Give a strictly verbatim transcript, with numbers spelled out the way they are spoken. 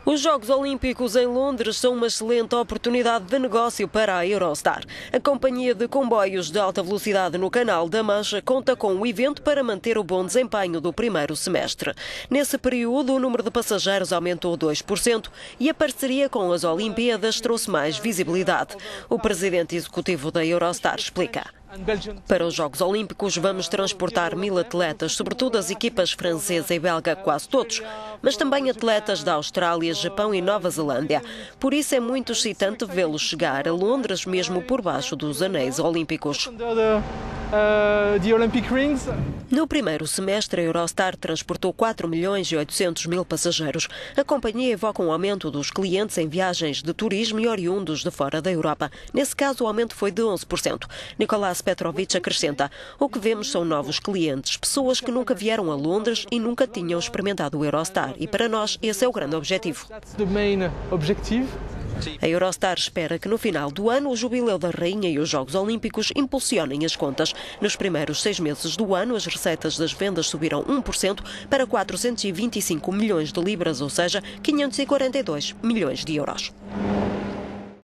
Os Jogos Olímpicos em Londres são uma excelente oportunidade de negócio para a Eurostar. A companhia de comboios de alta velocidade no Canal da Mancha conta com o evento para manter o bom desempenho do primeiro semestre. Nesse período, o número de passageiros aumentou dois por cento e a parceria com as Olimpíadas trouxe mais visibilidade. O presidente executivo da Eurostar explica. Para os Jogos Olímpicos vamos transportar mil atletas, sobretudo as equipas francesa e belga, quase todos, mas também atletas da Austrália, Japão e Nova Zelândia. Por isso é muito excitante vê-los chegar a Londres, mesmo por baixo dos anéis olímpicos. No primeiro semestre, a Eurostar transportou quatro milhões e oitocentos mil passageiros. A companhia evoca um aumento dos clientes em viagens de turismo e oriundos de fora da Europa. Nesse caso, o aumento foi de onze por cento. Nicolás Petrovic acrescenta: o que vemos são novos clientes, pessoas que nunca vieram a Londres e nunca tinham experimentado o Eurostar. E para nós, esse é o grande objetivo. A Eurostar espera que no final do ano o Jubileu da Rainha e os Jogos Olímpicos impulsionem as contas. Nos primeiros seis meses do ano, as receitas das vendas subiram um por cento para quatrocentos e vinte e cinco milhões de libras, ou seja, quinhentos e quarenta e dois milhões de euros.